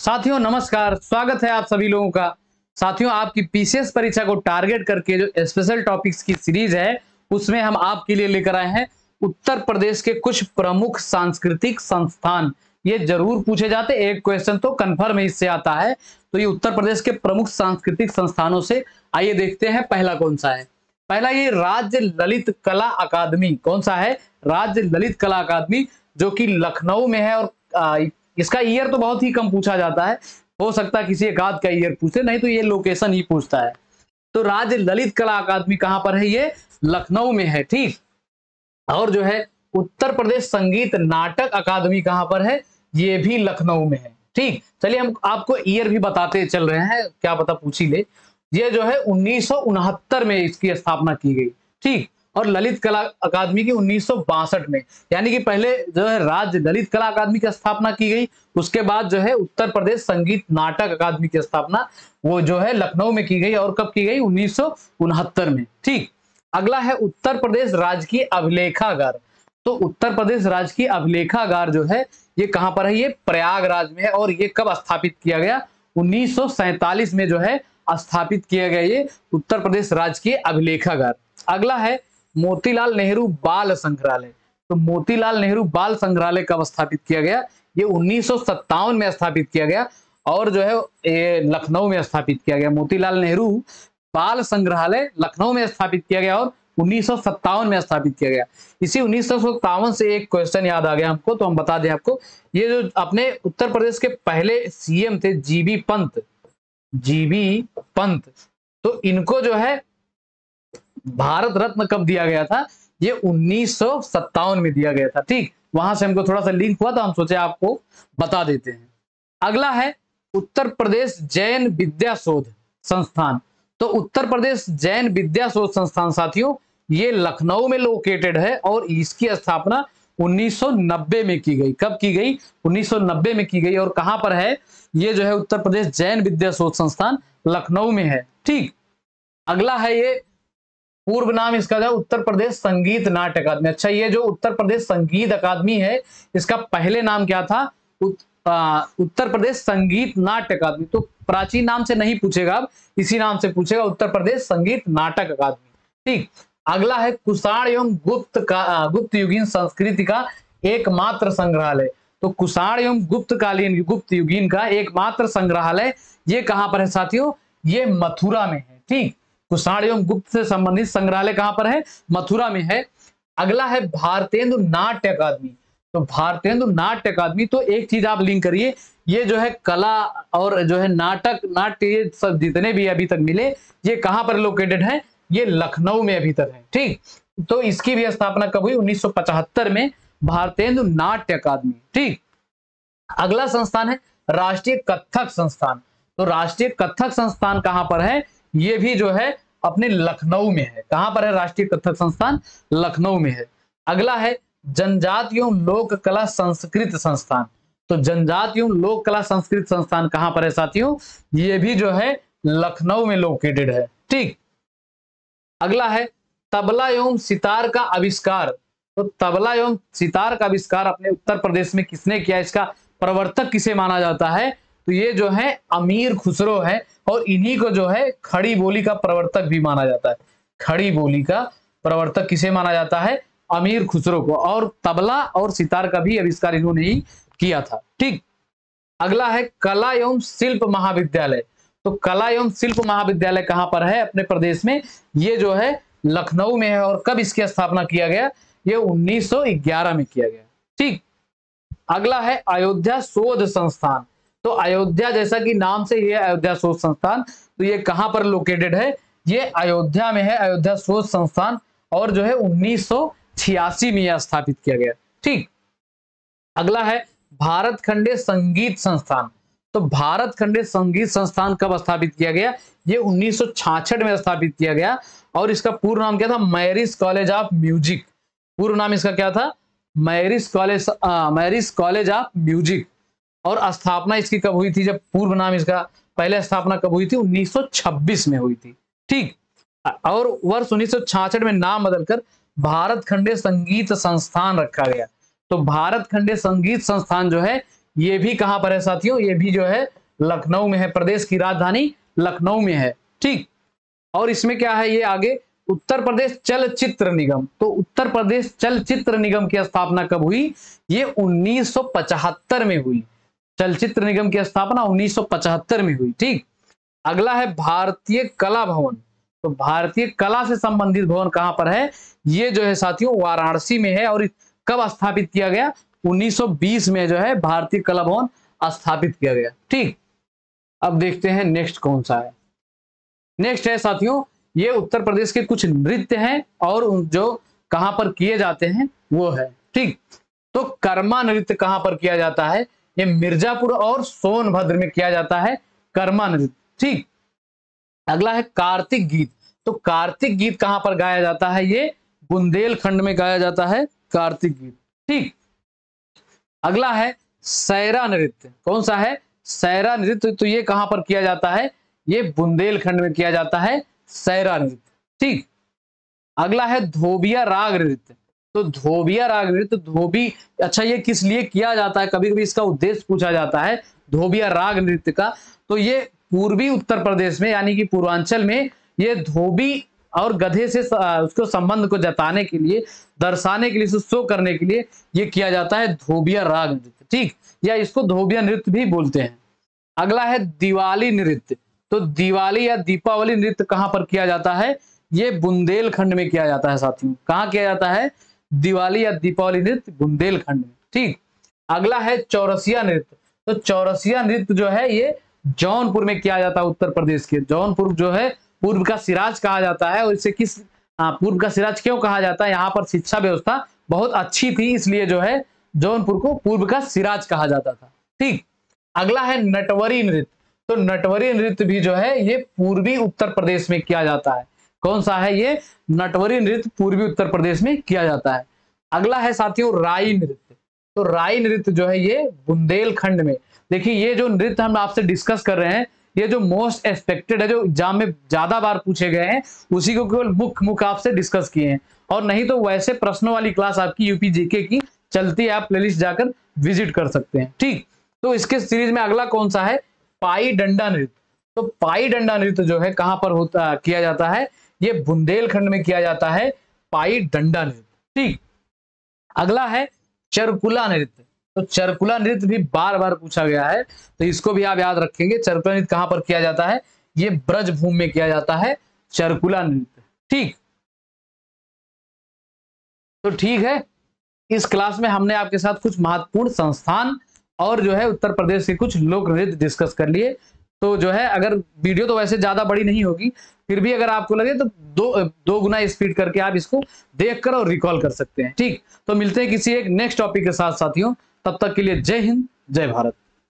साथियों नमस्कार, स्वागत है आप सभी लोगों का। साथियों आपकी पीसीएस परीक्षा को टारगेट करके जो स्पेशल टॉपिक्स की सीरीज है उसमें हम आपके लिए लेकर आए हैं उत्तर प्रदेश के कुछ प्रमुख सांस्कृतिक संस्थान। ये जरूर पूछे जाते, एक क्वेश्चन तो कंफर्म इससे आता है। तो ये उत्तर प्रदेश के प्रमुख सांस्कृतिक संस्थानों से आइए देखते हैं पहला कौन सा है। पहला ये राज्य ललित कला अकादमी। कौन सा है? राज्य ललित कला अकादमी, जो कि लखनऊ में है। और इसका ईयर तो बहुत ही कम पूछा जाता है, हो सकता है किसी एक आध का ईयर पूछे, नहीं तो ये लोकेशन ही पूछता है। तो राज्य ललित कला अकादमी कहां पर है? ये लखनऊ में है। ठीक। और जो है उत्तर प्रदेश संगीत नाटक अकादमी कहां पर है? ये भी लखनऊ में है। ठीक। चलिए हम आपको ईयर भी बताते चल रहे हैं, क्या पता पूछ ही ले। ये जो है 1969 में इसकी स्थापना की गई। ठीक। और ललित कला अकादमी की 1962 में, यानी कि पहले जो है राज्य ललित कला अकादमी की स्थापना की गई, उसके बाद जो है उत्तर प्रदेश संगीत नाटक अकादमी की स्थापना वो जो है लखनऊ में की गई। और कब की गई? 1969 में। ठीक। अगला है उत्तर प्रदेश राजकीय अभिलेखागार। तो उत्तर प्रदेश राजकीय अभिलेखागार जो है ये कहां पर है? ये प्रयागराज में है। और ये कब स्थापित किया गया? 1947 में जो है स्थापित किया गया ये उत्तर प्रदेश राजकीय अभिलेखागार। अगला है मोतीलाल नेहरू बाल संग्रहालय। तो मोतीलाल नेहरू बाल संग्रहालय कब स्थापित किया गया? ये 1957 में स्थापित किया गया। और जो है ये लखनऊ में स्थापित किया गया। मोतीलाल नेहरू बाल संग्रहालय लखनऊ में स्थापित किया गया और 1957 में स्थापित किया गया। इसी 1957 से एक क्वेश्चन याद आ गया हमको, तो हम बता दें आपको। ये जो अपने उत्तर प्रदेश के पहले सीएम थे जीबी पंत, तो इनको जो है भारत रत्न कब दिया गया था? ये 1957 में दिया गया था। ठीक। वहां से हमको थोड़ा सा लिंक हुआ तो हम सोचे आपको बता देते हैं। अगला है उत्तर प्रदेश जैन विद्या शोध संस्थान। तो उत्तर प्रदेश जैन विद्या शोध संस्थान साथियों ये लखनऊ में लोकेटेड है और इसकी स्थापना 1990 में की गई। कब की गई? 1990 में की गई। और कहां पर है? ये जो है उत्तर प्रदेश जैन विद्या शोध संस्थान लखनऊ में है। ठीक। अगला है ये पूर्व नाम इसका जो उत्तर प्रदेश संगीत नाट्य अकादमी। अच्छा, ये जो उत्तर प्रदेश संगीत अकादमी है इसका पहले नाम क्या था? उत्तर प्रदेश संगीत नाट्य अकादमी। तो प्राचीन नाम से नहीं पूछेगा, अब इसी नाम से पूछेगा, उत्तर प्रदेश संगीत नाटक अकादमी। ठीक। अगला है कुषाण एवं गुप्त युगीन संस्कृति का एकमात्र संग्रहालय। तो कुषाण एवं गुप्त युगीन का एकमात्र संग्रहालय ये कहां पर है साथियों? ये मथुरा में है। ठीक। कुषाण एवं गुप्त से संबंधित संग्रहालय कहां पर है? मथुरा में है। अगला है भारतेंदु नाट्य अकादमी। तो भारतेंदु नाट्य अकादमी, तो एक चीज आप लिंक करिए, ये जो है कला और जो है नाट्य ये सब जितने भी अभी तक मिले ये कहां पर लोकेटेड है? ये लखनऊ में अभी तक है। ठीक। तो इसकी भी स्थापना कब हुई? 1975 में भारतेंदु नाट्य अकादमी। ठीक। अगला संस्थान है राष्ट्रीय कथक संस्थान। तो राष्ट्रीय कथक संस्थान कहां पर है? ये भी जो है अपने लखनऊ में है। कहां पर है राष्ट्रीय कथक संस्थान? लखनऊ में है। अगला है जनजाति एवं लोक कला संस्कृत संस्थान। तो जनजाति एवं लोक कला संस्कृत संस्थान कहां पर है साथियों? ये भी जो है लखनऊ में लोकेटेड है। ठीक। अगला है तबला एवं सितार का आविष्कार। तो तबला एवं सितार का आविष्कार अपने उत्तर प्रदेश में किसने किया? इसका प्रवर्तक किसे माना जाता है? तो ये जो है अमीर खुसरो है। और इन्हीं को जो है खड़ी बोली का प्रवर्तक भी माना जाता है। खड़ी बोली का प्रवर्तक किसे माना जाता है? अमीर खुसरो को। और तबला और सितार का भी आविष्कार इन्होंने ही किया था। ठीक। अगला है कला एवं शिल्प महाविद्यालय। तो कला एवं शिल्प महाविद्यालय कहां पर है अपने प्रदेश में? ये जो है लखनऊ में है। और कब इसकी स्थापना किया गया? ये 1911 में किया गया। ठीक। अगला है अयोध्या शोध संस्थान। तो अयोध्या जैसा कि नाम से ये अयोध्या शोध संस्थान, तो ये कहां पर लोकेटेड है? ये अयोध्या में है, अयोध्या शोध संस्थान। और जो है 1986 में यह स्थापित किया गया। ठीक। अगला है भारत खंडे संगीत संस्थान। तो भारत खंडे संगीत संस्थान कब स्थापित किया गया? ये 1966 में स्थापित किया गया। और इसका पूर्ण नाम क्या था? Marris College of Music. पूर्ण नाम इसका क्या था? Marris College of Music. और स्थापना इसकी कब हुई थी? जब पूर्व नाम इसका पहले स्थापना कब हुई थी? 1926 में हुई थी। ठीक। और वर्ष 1966 में नाम बदलकर भारत खंडे संगीत संस्थान रखा गया। तो भारत खंडे संगीत संस्थान जो है ये भी कहां पर है साथियों, ये भी जो है लखनऊ में है, प्रदेश की राजधानी लखनऊ में है। ठीक, और इसमें क्या है, ये आगे उत्तर प्रदेश चलचित्र निगम। तो उत्तर प्रदेश चलचित्र निगम की स्थापना कब हुई, ये 1975 में हुई। चलचित्र निगम की स्थापना 1975 में हुई। ठीक, अगला है भारतीय कला भवन। तो भारतीय कला से संबंधित भवन कहां पर है, ये जो है साथियों वाराणसी में है। और कब स्थापित किया गया, 1920 में जो है भारतीय कला भवन स्थापित किया गया। ठीक, अब देखते हैं नेक्स्ट कौन सा है। नेक्स्ट है साथियों, ये उत्तर प्रदेश के कुछ नृत्य हैं और जो कहां पर किए जाते हैं वो है। ठीक, तो कर्मा नृत्य कहां पर किया जाता है, ये मिर्जापुर और सोनभद्र में किया जाता है कर्मा नृत्य। ठीक, अगला है कार्तिक गीत। तो कार्तिक गीत कहां पर गाया जाता है, ये बुंदेलखंड में गाया जाता है कार्तिक गीत। ठीक, अगला है सैरा नृत्य। कौन सा है, सैरा नृत्य। तो ये कहां पर किया जाता है, ये बुंदेलखंड में किया जाता है सैरा नृत्य। ठीक, अगला है धोबिया राग नृत्य। तो धोबिया राग नृत्य, धोबी, अच्छा ये किस लिए किया जाता है, कभी कभी इसका उद्देश्य पूछा जाता है धोबिया राग नृत्य का। तो ये पूर्वी उत्तर प्रदेश में यानी कि पूर्वांचल में ये धोबी और गधे से उसको संबंध को जताने के लिए, दर्शाने के लिए, शो करने के लिए ये किया जाता है धोबिया राग नृत्य। ठीक, या इसको धोबिया नृत्य भी बोलते हैं। अगला है दिवाली नृत्य। तो दिवाली या दीपावली नृत्य कहां पर किया जाता है, ये बुंदेलखंड में किया जाता है साथियों। कहां किया जाता है, दिवाली या दीपावली नृत्य बुंदेलखंड में। ठीक, अगला है चौरसिया नृत्य। तो चौरसिया नृत्य जो है ये जौनपुर में किया जाता है उत्तर प्रदेश के। जौनपुर जो है पूर्व का सिराज कहा जाता है। और इसे किस पूर्व का सिराज क्यों कहा जाता है, यहाँ पर शिक्षा व्यवस्था बहुत अच्छी थी, इसलिए जो है जौनपुर को पूर्व का सिराज कहा जाता था। ठीक, अगला है नटवरी नृत्य। तो नटवरी नृत्य भी जो है ये पूर्वी उत्तर प्रदेश में किया जाता है। कौन सा है, ये नटवरी नृत्य पूर्वी उत्तर प्रदेश में किया जाता है। अगला है साथियों राई नृत्य। तो राई नृत्य जो है ये बुंदेलखंड में। देखिए ये जो नृत्य हम आपसे डिस्कस कर रहे हैं, ये जो मोस्ट एक्सपेक्टेड है, जो एग्जाम में ज्यादा बार पूछे गए हैं, उसी को केवल मुख्य आपसे डिस्कस किए हैं। और नहीं तो वैसे प्रश्नों वाली क्लास आपकी यूपी जीके की चलती है, आप प्लेलिस्ट जाकर विजिट कर सकते हैं। ठीक, तो इसके सीरीज में अगला कौन सा है, पाई डंडा नृत्य। तो पाई डंडा नृत्य जो है कहां पर होता किया जाता है, ये बुंदेलखंड में किया जाता है पाई डंडा नृत्य। ठीक, अगला है चरकुला नृत्य। तो चरकुला नृत्य भी बार बार पूछा गया है, तो इसको भी आप याद रखेंगे। चरकुला नृत्य कहां पर किया जाता है, ये ब्रजभूमि में किया जाता है चरकुला नृत्य। ठीक, तो ठीक है, इस क्लास में हमने आपके साथ कुछ महत्वपूर्ण संस्थान और जो है उत्तर प्रदेश के कुछ लोक नृत्य डिस्कस कर लिए। तो जो है अगर वीडियो तो वैसे ज्यादा बड़ी नहीं होगी, फिर भी अगर आपको लगे तो दो गुना स्पीड करके आप इसको देखकर और रिकॉल कर सकते हैं। ठीक, तो मिलते हैं किसी एक नेक्स्ट टॉपिक के साथ साथियों, तब तक के लिए जय हिंद, जय भारत।